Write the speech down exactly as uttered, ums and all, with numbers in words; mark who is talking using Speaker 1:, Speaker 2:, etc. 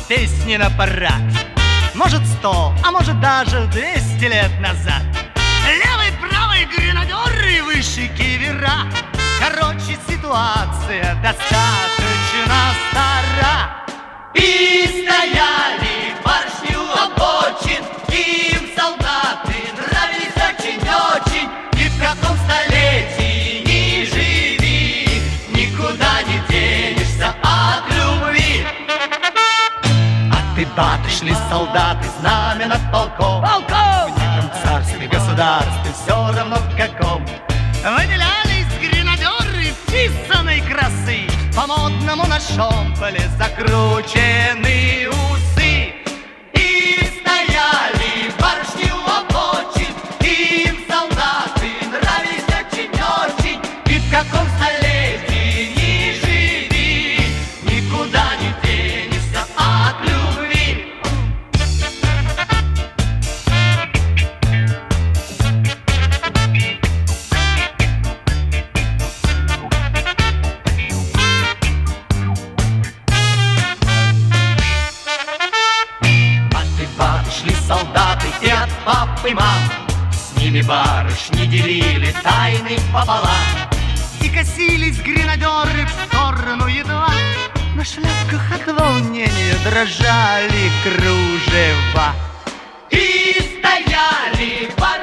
Speaker 1: песни на парад. Может, сто, а может даже двести лет назад. Левый, правый гренадеры, выше кивера. Короче, ситуация достаточно стара. И стояли барышни у обочин, им солдаты нравились очень-очень. И в каком столетии ни живи, никуда не денешься от любви. А ты, баты, шли солдаты, знамя над полком. Полком! В диком царстве, государстве, все равно в каком. Выделялись гренадеры писаной красы. По-модному на шомполе закручены усы. И стояли барышни у обочин, им солдаты нравились очень-очень. И в каком столетии ни живи, никуда не денешься от любви. Шли солдаты и от пап и мам, с ними барышни делили тайны пополам. И косились гренадеры в сторону едва, на шляпках от волнения дрожали кружева. И стояли барышни